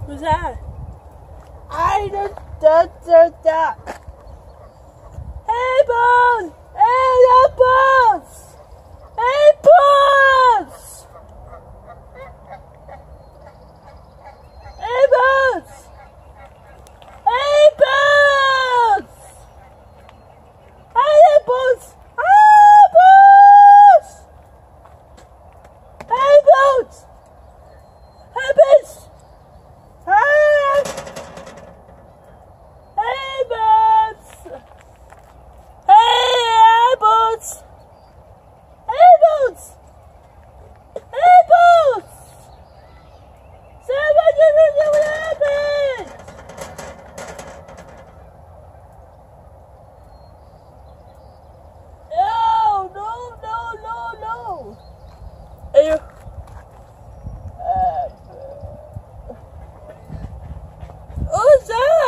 Who's that? I don't that. Hey, Bones! Hey, the Bones! Hey, Bones! Hey, Bones! Hey, Bones! Hey, Bones! Hey, Bones! Hey, Bones! Hey, Bones! Hey! Hey, Bones! Hey, Bones! Hey, Bones! Hey, Bones! Say what happened? No. Are you? Who's that?